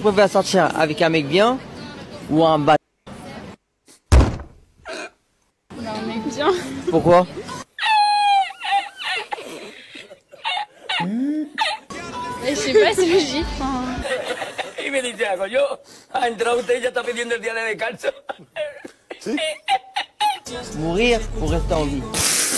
préfères sortir avec un mec bien ou un bâtard? Un mec bien. Pourquoi? Je sais pas, c'est logique. Y me dice algo, yo, ha entrado usted y ya está pidiendo el día de descanso. Mourir ou rester en vie?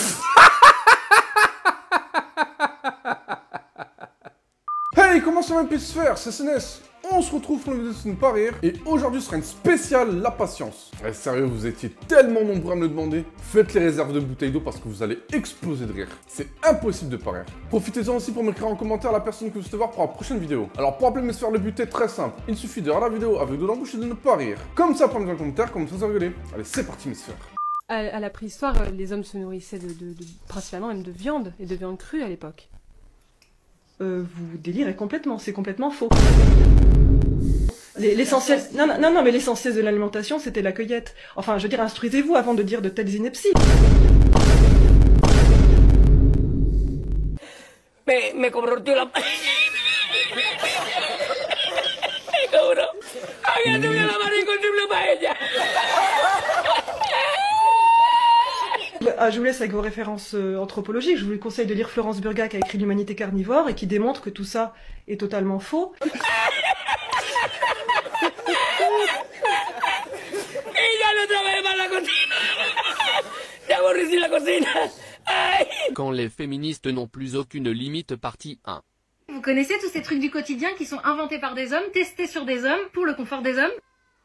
Hey, comment ça va Pisphère, c'est SNS. On se retrouve pour une vidéo de ne pas rire, et aujourd'hui sera une spéciale La Patience. Ouais, sérieux, vous étiez tellement nombreux à me le demander. Faites les réserves de bouteilles d'eau parce que vous allez exploser de rire. C'est impossible de pas rire. Profitez-en aussi pour m'écrire en commentaire la personne que vous souhaitez voir pour la prochaine vidéo. Alors pour appeler Mesfer, le but est très simple. Il suffit de regarder la vidéo avec de la bouche et de ne pas rire. Comme ça, pour me dire dans le commentaire, comme ça vous rigolez. Allez, c'est parti Mesfer. À la préhistoire, les hommes se nourrissaient principalement même de viande, et de viande crue à l'époque. Vous délirez complètement, c'est complètement faux. L'essentiel, non, mais l'essentiel de l'alimentation, c'était la cueillette. Enfin, je veux dire, instruisez-vous avant de dire de telles inepties. Me comprometió la... Cabrón, había subido la mano y consumió paella. Je vous laisse avec vos références anthropologiques. Je vous conseille de lire Florence Burga qui a écrit L'humanité carnivore et qui démontre que tout ça est totalement faux. Quand les féministes n'ont plus aucune limite, partie 1. Vous connaissez tous ces trucs du quotidien qui sont inventés par des hommes, testés sur des hommes, pour le confort des hommes?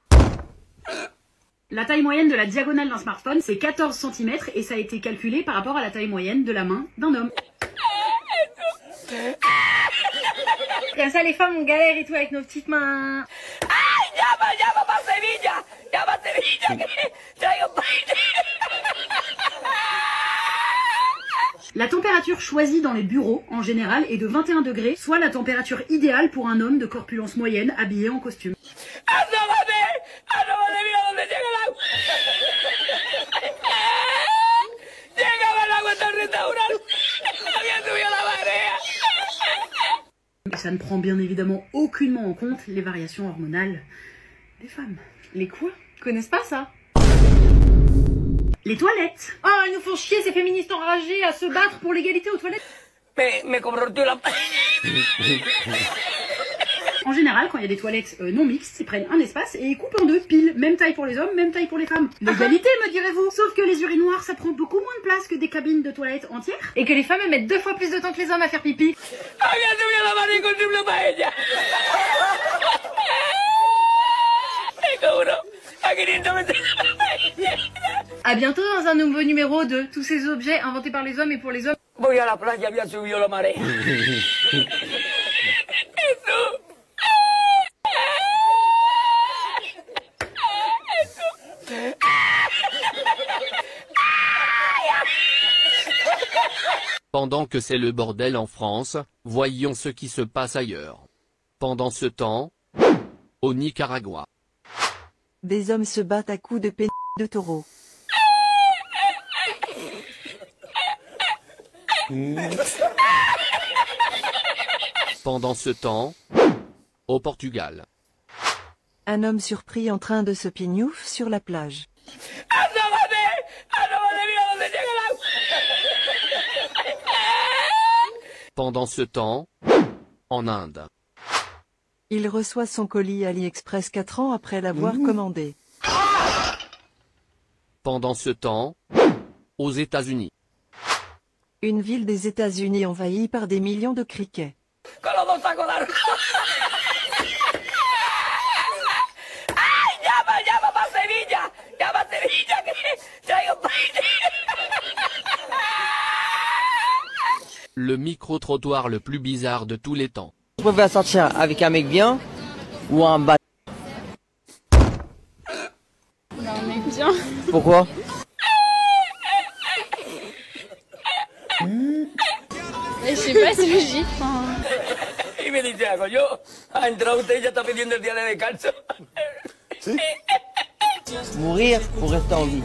La taille moyenne de la diagonale d'un smartphone, c'est 14 cm et ça a été calculé par rapport à la taille moyenne de la main d'un homme. Comme ça, les femmes, on galère et tout avec nos petites mains. ¡Llama para Sevilla! ¡Llama a Sevilla! Que traigo paella. La température choisie dans les bureaux, en général, est de 21 degrés, soit la température idéale pour un homme de corpulence moyenne habillé en costume. ¡Asómate! ¡Asómate! ¡Mira dónde llega el agua! ¡Llegaba el agua hasta el restaurante! ¡Había subido la marea! Et ça ne prend bien évidemment aucunement en compte les variations hormonales des femmes. Les quoi? Ils connaissent pas ça? Les toilettes. Oh, ils nous font chier ces féministes enragées à se battre pour l'égalité aux toilettes. Me comprometió la... En général, quand il y a des toilettes non mixtes, ils prennent un espace et ils coupent en deux, pile. Même taille pour les hommes, même taille pour les femmes. L'égalité, me direz-vous. Sauf que les urinoirs, ça prend beaucoup moins de place que des cabines de toilettes entières. Et que les femmes mettent 2 fois plus de temps que les hommes à faire pipi. ¡Había subido la mano y consumió paella! Cabrón, a 500 metros de la paella. À bientôt dans un nouveau numéro de Tous ces objets inventés par les hommes et pour les hommes. Voy a la playa, había subido la marea. Pendant que c'est le bordel en France, voyons ce qui se passe ailleurs. Pendant ce temps, au Nicaragua. Des hommes se battent à coups de pénis de taureau. Pendant ce temps, au Portugal. Un homme surpris en train de se pignouf sur la plage. ¡Asómate! ¡Asómate! ¡Mira dónde llega el agua! Pendant ce temps, en Inde. Il reçoit son colis AliExpress 4 ans après l'avoir commandé. Pendant ce temps, aux États-Unis. Une ville des États-Unis envahie par des millions de criquets. Con los dos sacos de arroz. ¡Ay, llama para Sevilla! ¡Llama a Sevilla que traigo paella! Le micro-trottoir le plus bizarre de tous les temps. Je préfère sortir avec un mec bien ou un bâtard? Un mec bien. Pourquoi? Je sais pas, c'est logique. Y me dice algo, yo, ha entrado usted y ya está pidiendo el día de descanso. Mourir ou rester en vie?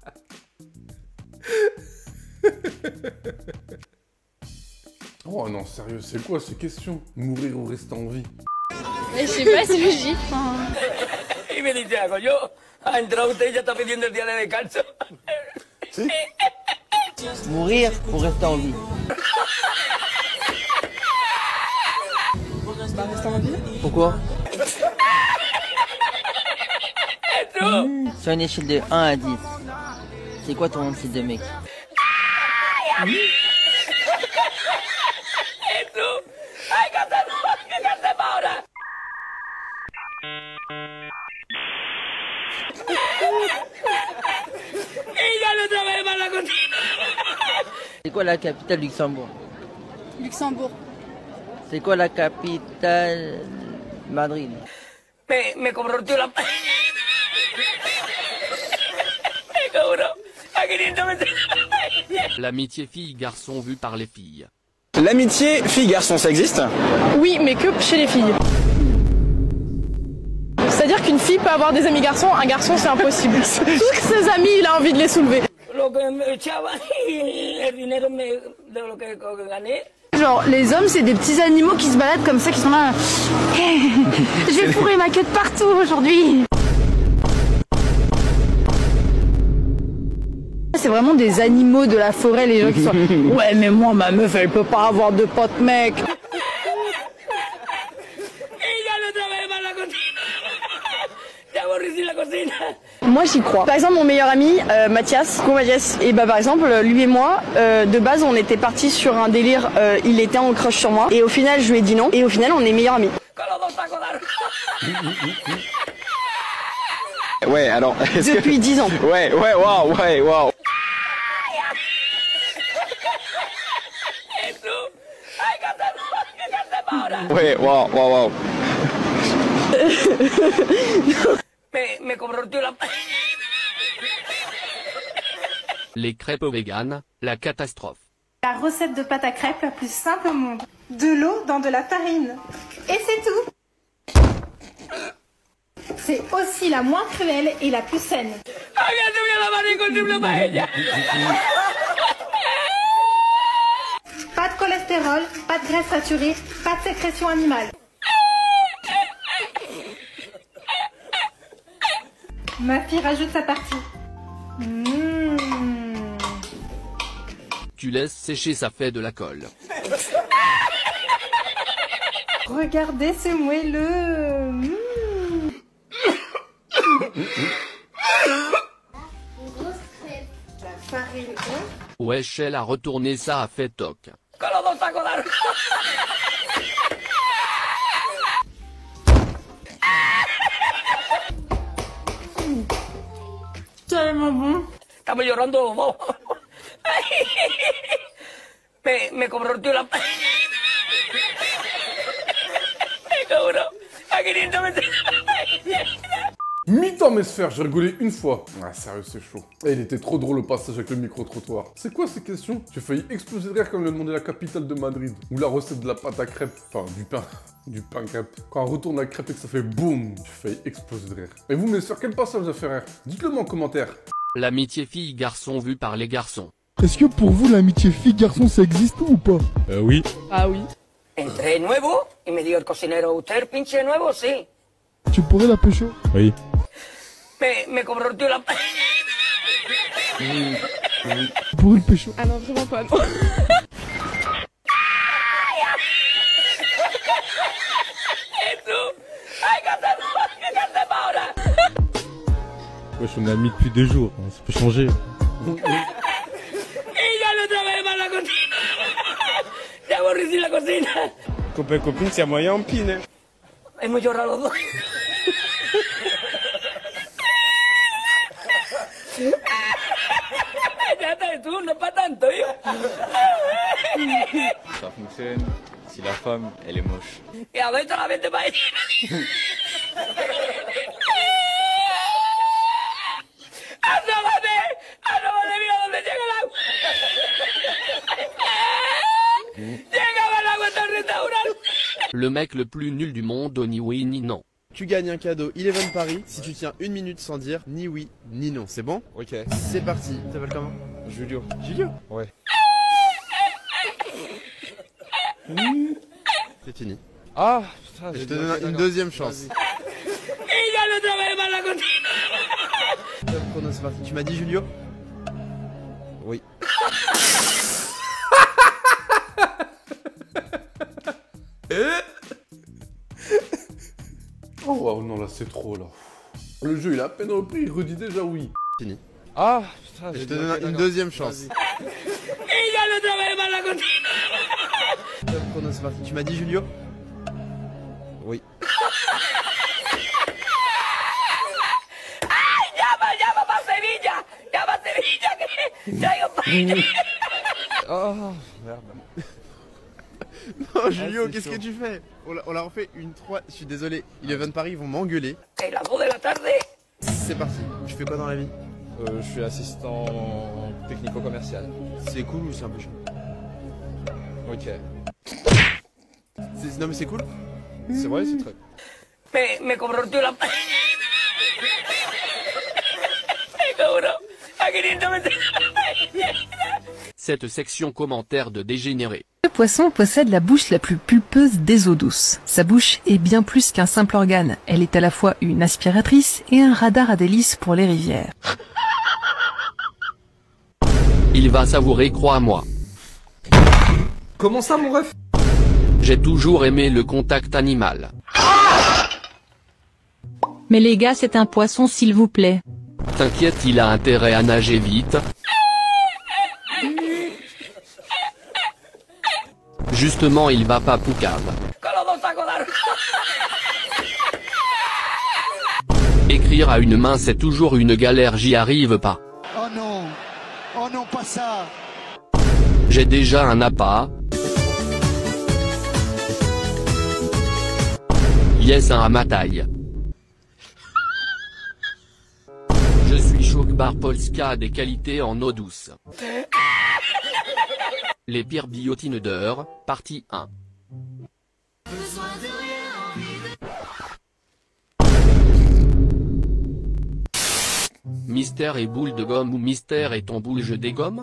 Oh non, sérieux, c'est quoi ces questions? Mourir ou rester en vie? Je sais pas, c'est logique. Y me dice algo, yo, ha entrado usted y ya está pidiendo el día de descanso. Mourir ou rester en vie? Bah, rester en vie. Pourquoi? Sur une échelle de 1 à 10, c'est quoi ton style de mec? ¡Ay, que hacemos ahora! Y ya no otra vez más la cocina. C'est quoi la capitale du Luxembourg? Luxembourg. C'est quoi la capitale Madrid? Me cobró el tío la... Me cobró a 500 metros. L'amitié fille-garçon vue par les filles. L'amitié fille-garçon, ça existe? Oui, mais que chez les filles. C'est-à-dire qu'une fille peut avoir des amis garçons, un garçon c'est impossible. Tous ses amis, il a envie de les soulever. Genre, les hommes, c'est des petits animaux qui se baladent comme ça, qui sont là. Je vais fourrer ma queue de partout aujourd'hui. C'est vraiment des animaux de la forêt, les gens qui sont. Ouais, mais moi, ma meuf, elle peut pas avoir de pote mec. Moi j'y crois. Par exemple mon meilleur ami Mathias, et bah par exemple lui et moi de base on était partis sur un délire, il était en crush sur moi et au final je lui ai dit non et au final on est meilleurs amis. Ouais alors. Depuis 10 ans. Ouais waouh. Ouais waouh. Me cobró el tío la... Les crêpes véganes, la catastrophe. La recette de pâte à crêpes la plus simple au monde. De l'eau dans de la farine. Et c'est tout. C'est aussi la moins cruelle et la plus saine. Pas de cholestérol, pas de graisse saturée, pas de sécrétion animale. Ma fille rajoute sa partie. Tu laisses sécher, ça fait de la colle. Regardez, c'est moelleux. La farine. Wesh, elle a retourné ça a fait toc. Tellement bon. Estamos llorando, vos. Me cobró el tío la... Me cobró a 500 metros. Mi-temps mes sphères, j'ai rigolé une fois. Ah sérieux c'est chaud. Et il était trop drôle le passage avec le micro-trottoir. C'est quoi ces questions? J'ai failli exploser de rire quand il a demandé la capitale de Madrid. Ou la recette de la pâte à crêpes. Enfin du pain. Du pain crêpe. Quand on retourne la crêpe et que ça fait boum, j'ai failli exploser de rire. Et vous mes sphères, quel passage vous a fait rire? Dites-le moi en commentaire. L'amitié fille-garçon vue par les garçons. Est-ce que pour vous l'amitié fille-garçon ça existe ou pas? Oui. Ah oui. Entré nuevo y me dijo el cocinero, ¿usted es pinche nuevo? Sí. Tu pourrais la pécho? Oui. Me cobró el tío la... Pour le pécho? Ah non, vraiment pas, non. Wesh, on est amis depuis 2 jours, ça peut changer. Copain, copine, c'est moyen en pine. Hemos llorado los dos. Ya está, tú, no para tanto, yo. Ça fonctionne si la femme, elle est moche. Y a ver solamente para ella. ¡Asómate, mira dónde llega el agua! ¡Llegaba el agua hasta el restaurante! Le mec le plus nul du monde, ni oui ni non. Tu gagnes un cadeau Eleven Paris si tu tiens 1 minute sans dire ni oui ni non, c'est bon? Ok. C'est parti. Tu t'appelles comment? Julio. Julio? Ouais. C'est fini. Ah, putain, je te donne une deuxième chance. Top chrono, c'est parti. Tu m'as dit Julio? Oui. Oh waouh, non là c'est trop là. Le jeu il a à peine repris, il redit déjà oui. Fini. Ah, putain, je te donne une deuxième chance. Top chrono, c'est parti. Tu m'as dit Julio? Oui. Oh, merde. Non, Julio, qu'est-ce que tu fais? On l'a refait une 3. Je suis désolé. Eleven Paris, ils vont m'engueuler. C'est parti. Tu fais quoi dans la vie? Je suis assistant technico-commercial. C'est cool ou c'est un peu chiant? Ok. Non mais c'est cool. C'est vrai, c'est très... Me comprometió la... Cette section commentaire de dégénéré. Le poisson possède la bouche la plus pulpeuse des eaux douces. Sa bouche est bien plus qu'un simple organe. Elle est à la fois une aspiratrice et un radar à délices pour les rivières. Il va savourer, crois-moi. Comment ça, mon ref? J'ai toujours aimé le contact animal. Mais les gars, c'est un poisson, s'il vous plaît. T'inquiète, il a intérêt à nager vite. Justement, il va pas poucave. Écrire à une main, c'est toujours une galère, j'y arrive pas. Oh non, pas ça. J'ai déjà un appât. Yes, un à ma taille. Je suis Chokbar Polska, des qualités en eau douce. Les pires biotines d'heure, partie 1. Mystère et boule de gomme ou mystère et ton boule je dégomme?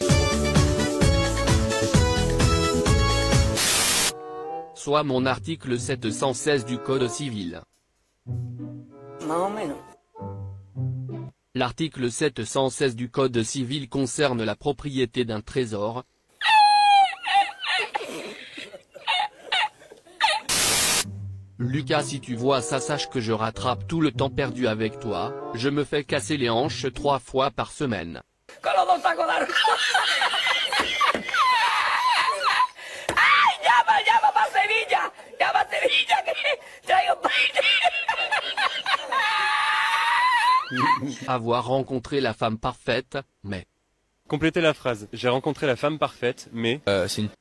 Soit mon article 716 du Code civil. L'article 716 du Code civil concerne la propriété d'un trésor. Lucas, si tu vois ça, sache que je rattrape tout le temps perdu avec toi, je me fais casser les hanches 3 fois par semaine. Avoir rencontré la femme parfaite, mais... Complétez la phrase. J'ai rencontré la femme parfaite, mais... c'est une...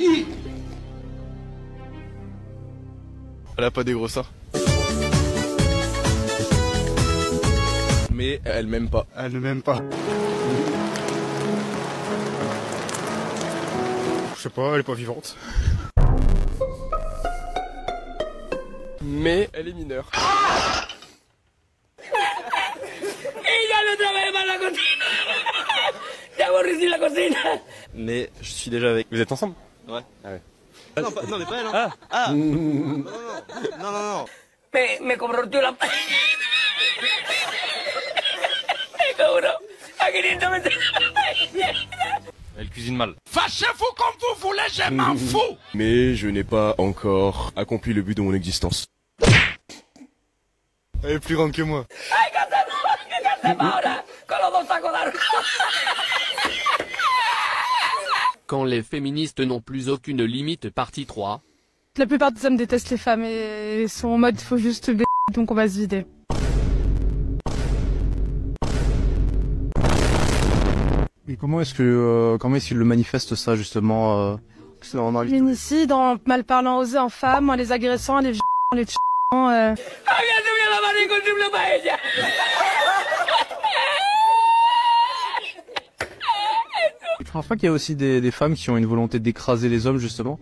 Elle a pas des gros seins. Mais elle m'aime pas. Elle ne m'aime pas. Je sais pas, elle est pas vivante. Mais elle est mineure. Mais je suis déjà avec. Vous êtes ensemble? Ouais. Ah ouais. Non, non, mais pas elle. Hein. Ah. Non. Me comprometió la... Elle cuisine mal. Fâchez-vous comme vous voulez, je m'en fous. Mais je n'ai pas encore accompli le but de mon existence. Elle est plus grande que moi. Quand les féministes n'ont plus aucune limite, partie 3. La plupart des hommes détestent les femmes et sont en mode faut juste b***, donc on va se vider. Et comment est-ce qu'il le manifeste ça justement Féminicide, en mal parlant osé en femmes, en les agressant, en les les Je pense pas qu'il y a aussi des femmes qui ont une volonté d'écraser les hommes justement.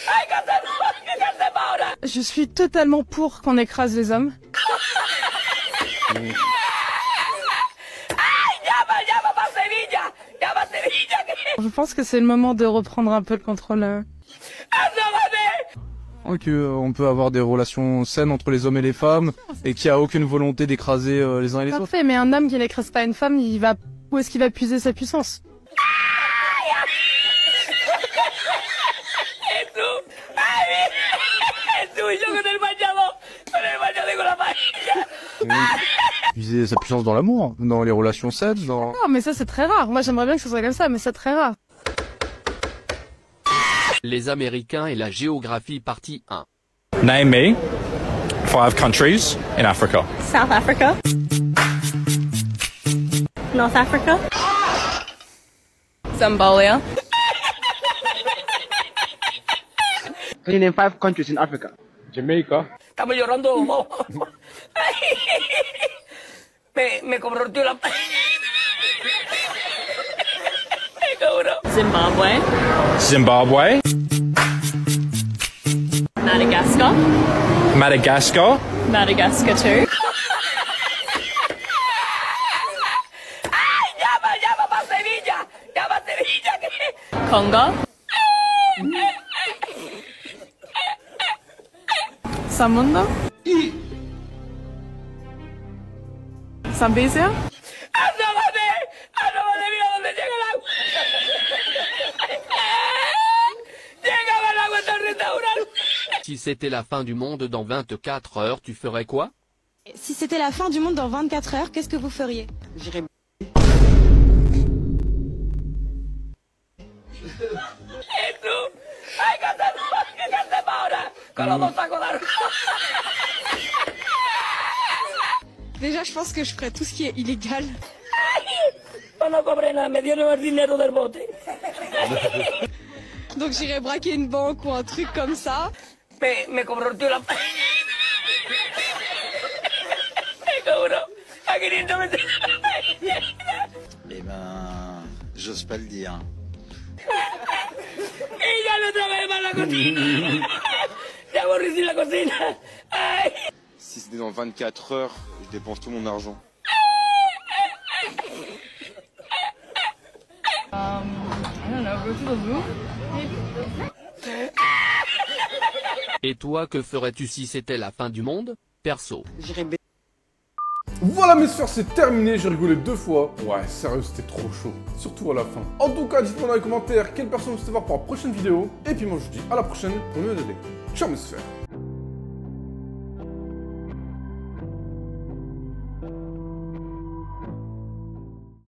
Je suis totalement pour qu'on écrase les hommes. Je pense que c'est le moment de reprendre un peu le contrôle. qu'on peut avoir des relations saines entre les hommes et les femmes et qu'il n'y a aucune volonté d'écraser les uns et les autres. Parfait, mais un homme qui n'écrase pas une femme, où est-ce qu'il va puiser sa puissance? Puiser sa puissance dans l'amour, dans les relations saines, dans... Non, mais ça c'est très rare. Moi j'aimerais bien que ce soit comme ça, mais c'est très rare. Les Américains et la géographie partie 1. Name me 5 countries in Africa. South Africa. North Africa. Zambia. Can you name 5 countries in Africa? Jamaica. Estamos llorando. Me comprometió la... Zimbabwe. Zimbabwe. Madagascar. Madagascar. Madagascar too. ¡Llama para Sevilla! ¡Llama a Sevilla! Congo. Samundo. Zambésia. Mira dónde llega el agua. Llegaba el agua hasta el restaurante. Si c'était la fin du monde dans 24 heures, tu ferais quoi? Si c'était la fin du monde dans 24 heures, qu'est-ce que vous feriez? J'irais... Déjà, je pense que je ferais tout ce qui est illégal. Donc j'irais braquer une banque ou un truc comme ça. Me comprometió la... Eh ben, j'ose pas le dire. Y ya no trabajé más la cocina. Ya aburrí sin la cocina. Ay. Si c'était dans 24 heures, je dépense tout mon argent. I don't know, go to the zoo. Et toi, que ferais-tu si c'était la fin du monde? Perso. Voilà mes sphères, c'est terminé, j'ai rigolé 2 fois. Ouais, sérieux, c'était trop chaud, surtout à la fin. En tout cas, dites-moi dans les commentaires quelle personne vous souhaitez voir pour la prochaine vidéo. Et puis moi je vous dis à la prochaine pour une nouvelle vidéo. Ciao mes sphères.